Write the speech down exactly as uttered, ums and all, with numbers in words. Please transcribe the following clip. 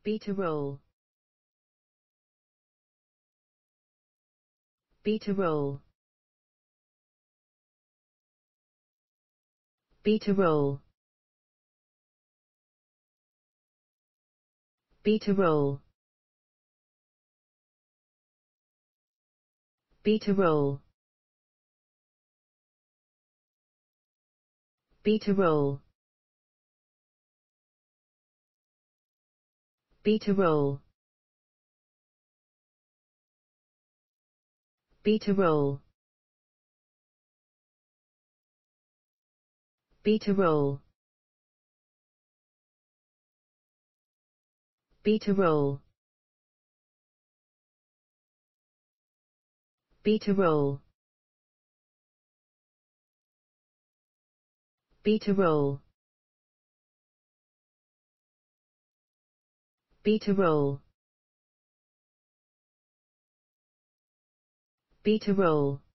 Beta roll. Beta roll. Beta roll. Beta roll. Beta roll. Beta roll. Beta roll. Beta roll. Beta roll. Beta roll. Beta roll. Beta roll. Beta roll. Beta roll.